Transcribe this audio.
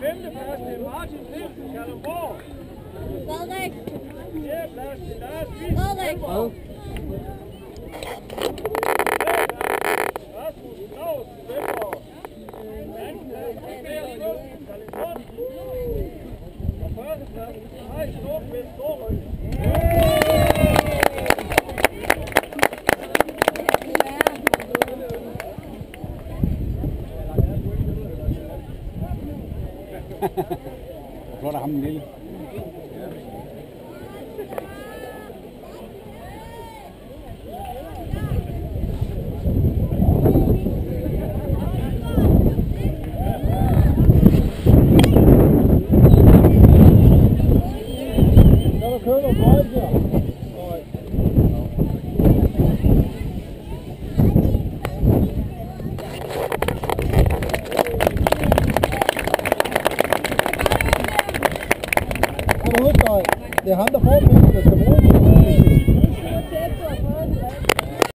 femteplads til Martin Nielsen, Kalundborg. Frederik. Fjerdeplads til Lars Vils, Frederik. Rasmus Claus, Svendborg. Andenplads til Per Lund, Kalundborg. Og førsteplads til Hej Storkvist, Storø. Hvor er der ham den lille? Der var købt og brød her. Det er ham, der får penge, der skal bruge.